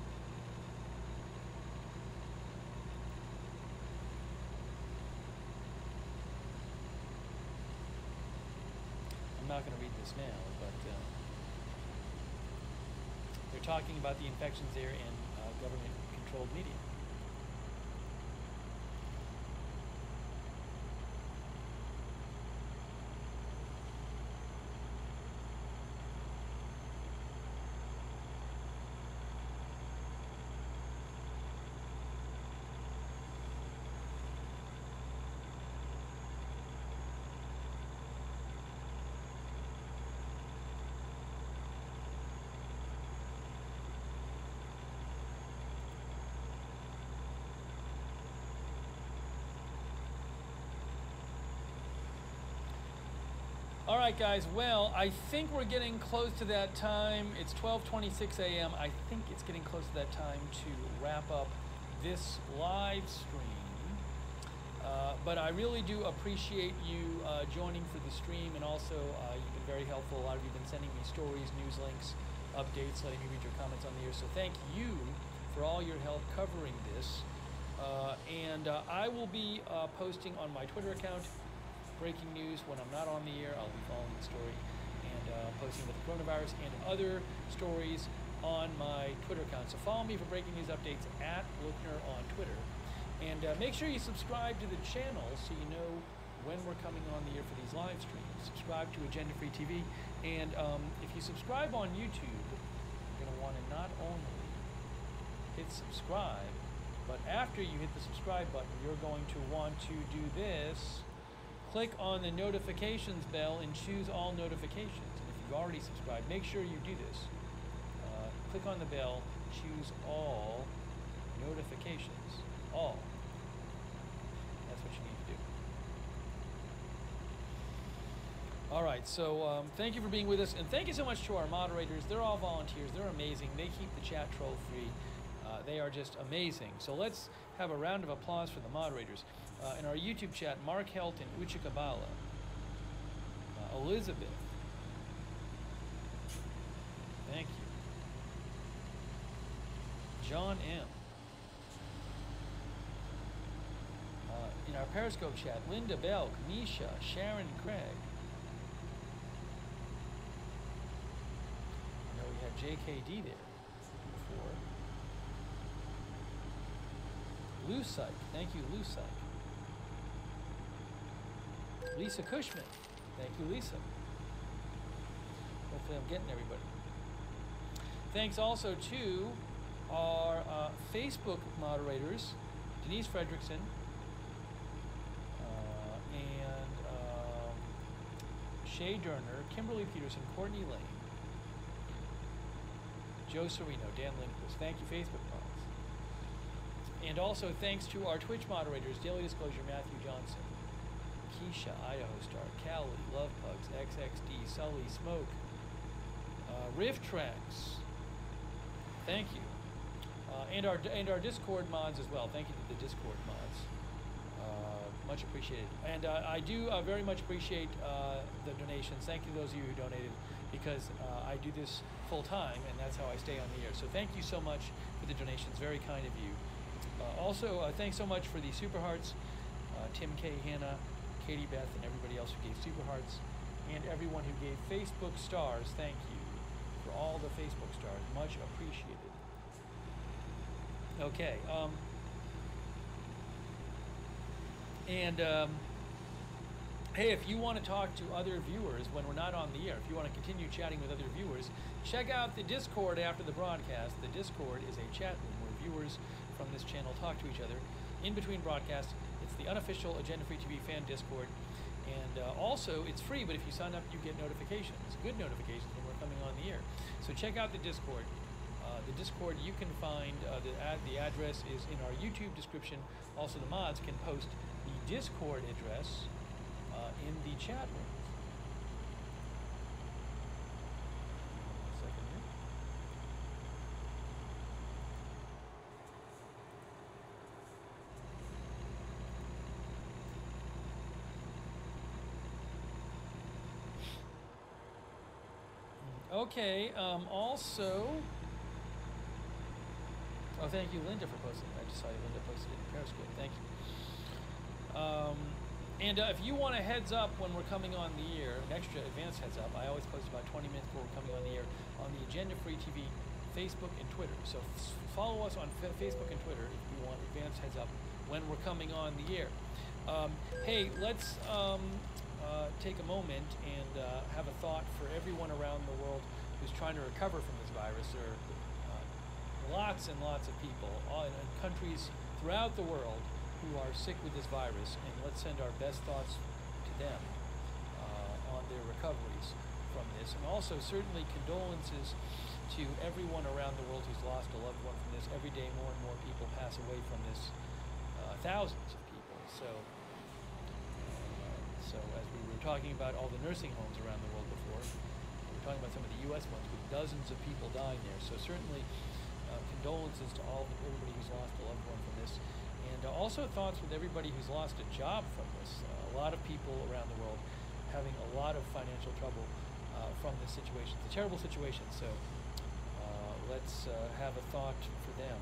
A: I'm not going to read this now, but they're talking about the infections there in government-controlled media. All right, guys, well, I think we're getting close to that time. It's 12:26 a.m. I think it's getting close to that time to wrap up this live stream. But I really do appreciate you joining for the stream, and also you can very helpful. A lot of you have been sending me stories, news links, updates, letting me read your comments on the air. So thank you for all your help covering this. I will be posting on my Twitter account breaking news when I'm not on the air. I'll be following the story and posting about the coronavirus and other stories on my Twitter account. So follow me for breaking news updates at Lookner on Twitter. And make sure you subscribe to the channel so you know when we're coming on the air for these live streams. Subscribe to Agenda Free TV. And if you subscribe on YouTube, you're going to want to not only hit subscribe, but after you hit the subscribe button, you're going to want to do this. Click on the notifications bell and choose all notifications. And if you've already subscribed, make sure you do this. Click on the bell, choose all notifications. All. That's what you need to do. All right, so thank you for being with us, and thank you so much to our moderators. They're all volunteers. They're amazing. They keep the chat troll free. They are just amazing. So let's have a round of applause for the moderators. In our YouTube chat, Mark Helton, Ucha Kabbalah, Elizabeth. Thank you. John M. In our Periscope chat, Linda Belk, Misha, Sharon Craig. I know we had JKD there before. Lusike, thank you, Lusike. Lisa Cushman, thank you, Lisa. Hopefully I'm getting everybody. Thanks also to our Facebook moderators, Denise Fredrickson, Shay Durner, Kimberly Peterson, Courtney Lane, Joe Serino, Dan Lindquist. Thank you, Facebook mods. And also thanks to our Twitch moderators, Daily Disclosure, Matthew Johnson, Keisha, Idaho Star, Callie, Love Pugs, XXD, Sully, Smoke, Riftrex. Thank you. And our Discord mods as well. Thank you to the Discord mods. Much appreciated. And I do very much appreciate the donations. Thank you to those of you who donated, because I do this full time, and that's how I stay on the air. So thank you so much for the donations. Very kind of you. Also, thanks so much for the Super Hearts, Tim K, Hannah, Katie Beth, and everybody else who gave Super Hearts, and everyone who gave Facebook stars. Thank you for all the Facebook stars. Much appreciated. Okay. Hey, if you want to talk to other viewers when we're not on the air, if you want to continue chatting with other viewers, check out the Discord after the broadcast. The Discord is a chat room where viewers from this channel talk to each other in between broadcasts. It's the unofficial Agenda Free TV fan Discord. And also, it's free, but if you sign up, you get notifications, good notifications when we're coming on the air. So check out the Discord. The Discord, you can find, the address is in our YouTube description. Also, the mods can post the Discord address in the chat room. One second here. Okay, also, oh, thank you, Linda, for posting. I just saw Linda posted it in Periscope. Thank you. And if you want a heads up when we're coming on the air, an extra advanced heads up, I always post about 20 minutes before we're coming on the air on the Agenda Free TV Facebook and Twitter. So follow us on Facebook and Twitter if you want advanced heads up when we're coming on the air. Hey, let's take a moment and have a thought for everyone around the world who's trying to recover from this virus. There are lots and lots of people in countries throughout the world who are sick with this virus, and let's send our best thoughts to them on their recoveries from this. And also certainly condolences to everyone around the world who's lost a loved one from this. Every day more and more people pass away from this, thousands of people. So as we were talking about all the nursing homes around the world before, we were talking about some of the U.S. ones with dozens of people dying there. So certainly condolences to everybody who's lost a loved one from this. And also thoughts with everybody who's lost a job from this. A lot of people around the world having a lot of financial trouble from this situation. It's a terrible situation, so let's have a thought for them.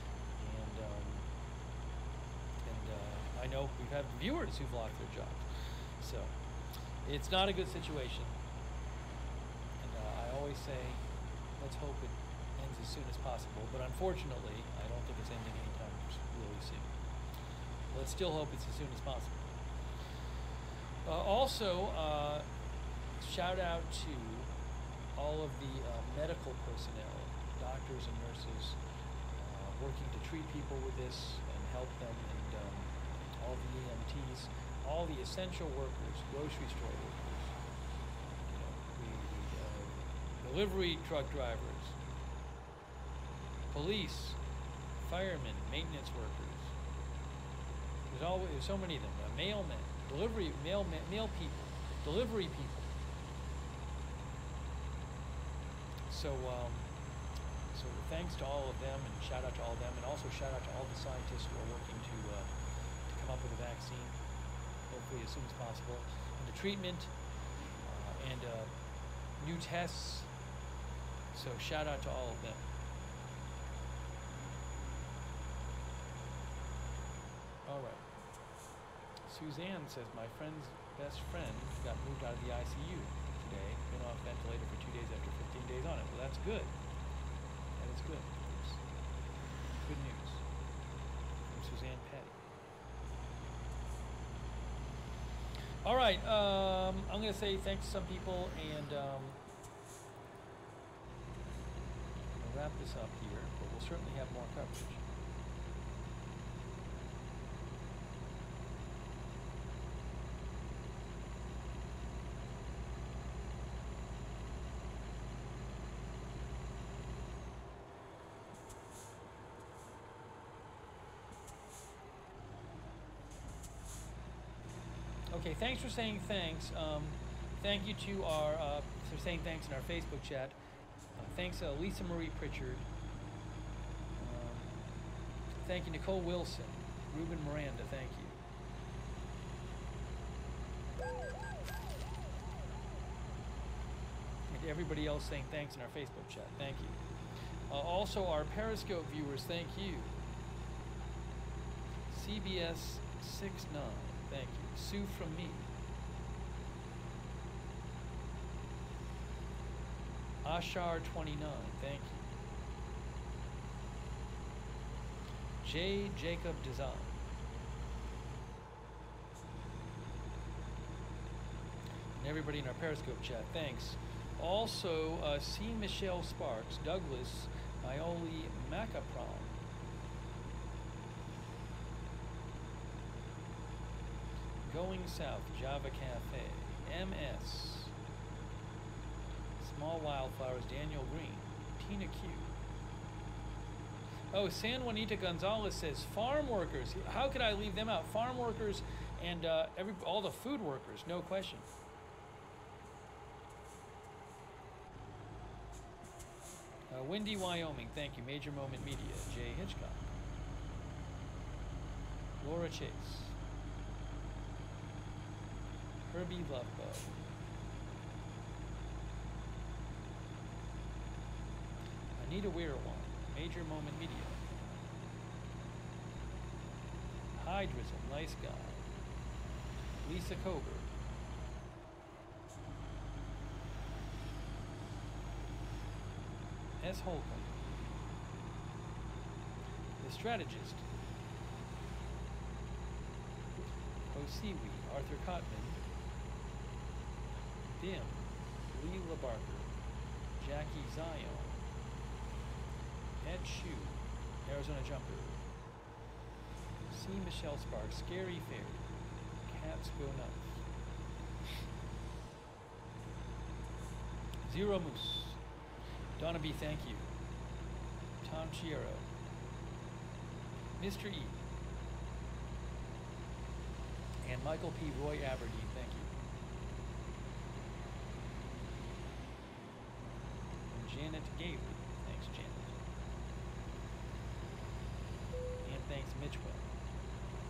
A: And I know we've had viewers who've lost their jobs, so it's not a good situation. And I always say, let's hope it ends as soon as possible. But unfortunately, I don't think it's ending anytime really soon. Let's still hope it's as soon as possible. Also, shout out to all of the medical personnel, doctors and nurses, working to treat people with this and help them, and all the EMTs, all the essential workers, grocery store workers, delivery truck drivers, police, firemen, maintenance workers. There's so many of them. Mailmen, mail people, delivery people. So thanks to all of them, and shout out to all of them, and also shout out to all the scientists who are working to come up with a vaccine, hopefully as soon as possible, and the treatment, and new tests. So shout out to all of them. All right. Suzanne says, my friend's best friend got moved out of the ICU today, been off ventilator for 2 days after 15 days on it. Well, that's good. That is good. It's good news from Suzanne Petty. All right, I'm going to say thanks to some people, and I'm going to wrap this up here, but we'll certainly have more coverage. Okay, thanks for saying thanks. Thank you to our, for saying thanks in our Facebook chat. Thanks Lisa Marie Pritchard. Thank you Nicole Wilson. Ruben Miranda, thank you. And everybody else saying thanks in our Facebook chat, thank you. Also our Periscope viewers, thank you. CBS 69, thank you. Sue from me. Ashar 29, thank you. J. Jacob Design. And everybody in our Periscope chat, thanks. Also, C. Michelle Sparks, Douglas, Ioli Macapron. Going South, Java Cafe, MS, Small Wildflowers, Daniel Green, Tina Q. Oh, San Juanita Gonzalez says, farm workers, how could I leave them out? Farm workers and all the food workers, no question. Windy, Wyoming, thank you. Major Moment Media, Jay Hitchcock. Laura Chase. Herbie Lovebug. Anita Weirwan, Major Moment Media. Hi Drizzle, nice guy. Lisa Kober. S. Holcomb. The Strategist. Osiwi, Arthur Cotman. Dim, Leela Barker, Jackie Zion, Ed Shue, Arizona Jumper, C. Michelle Sparks, Scary Fairy, Cats Go Nuts, Zero Moose, Donna B, thank you, Tom Chiero, Mr. E, and Michael P. Roy Aberdeen, thank you. Janet Gailey. Thanks, Janet. And thanks, Mitchwell.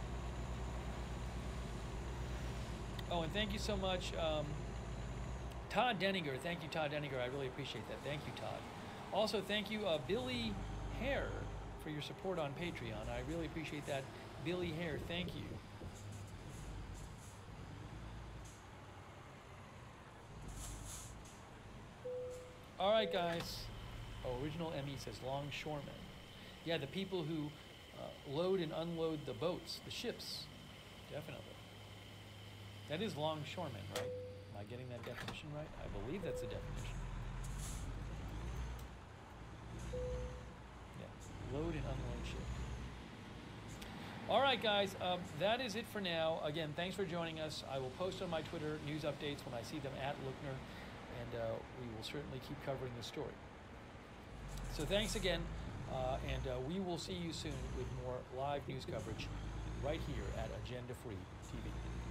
A: Oh, and thank you so much, Todd Denninger, thank you, Todd Denninger. I really appreciate that. Thank you, Todd. Also, thank you, Billy Hare, for your support on Patreon. I really appreciate that. Billy Hare, thank you. All right, guys. Oh, original ME says longshoremen. Yeah, the people who load and unload the boats, the ships. Definitely. That is longshoremen, right? Am I getting that definition right? I believe that's the definition. Yeah, load and unload ship. All right, guys, that is it for now. Again, thanks for joining us. I will post on my Twitter news updates when I see them at Lookner, and we will certainly keep covering the story. So thanks again, and we will see you soon with more live news coverage right here at Agenda Free TV.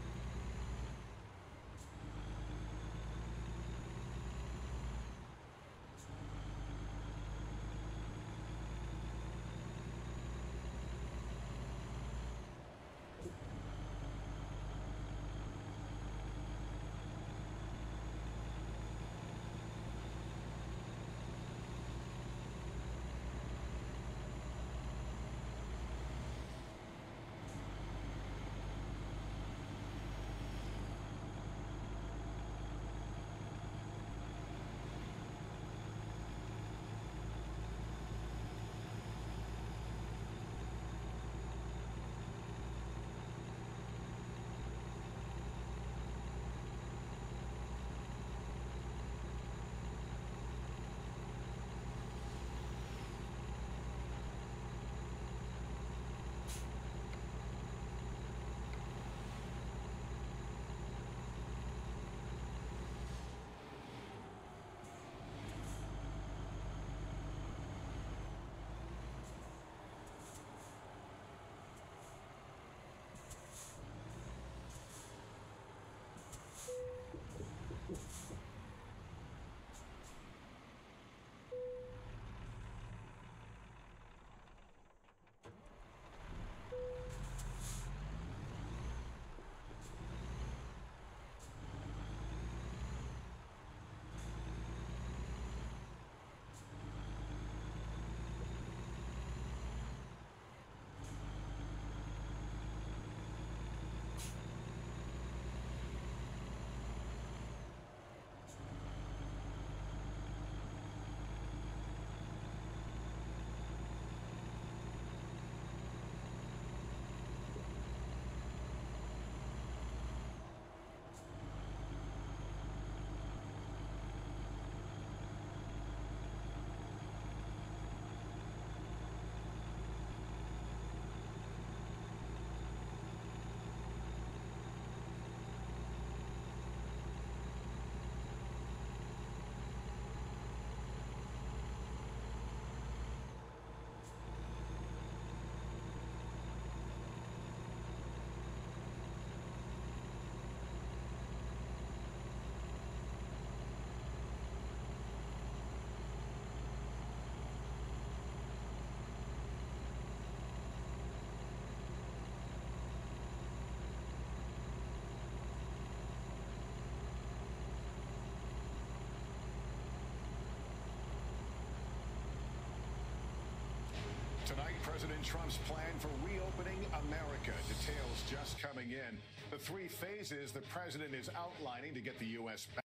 B: Tonight, President Trump's plan for reopening America. Details just coming in. The 3 phases the president is outlining to get the U.S. back.